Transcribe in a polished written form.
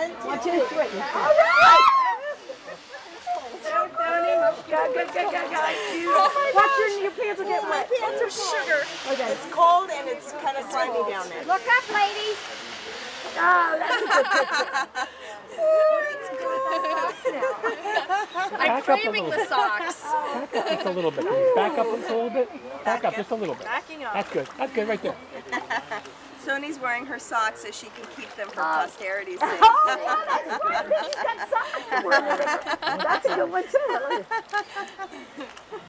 1, 2, 3. All right! Watch your pants will get wet. My pants are sugar. Okay. It's cold and it's kind of slimy down there. Look up, ladies. Oh, that's a good picture. I'm craving the socks. Back up just a little bit. Back up just a little bit. Back up just a little bit. Backing up. That's good. That's good right there. Sony's wearing her socks so she can keep them for posterity's sake. Oh, yeah, that's right. She's got socks. That's a good one, too.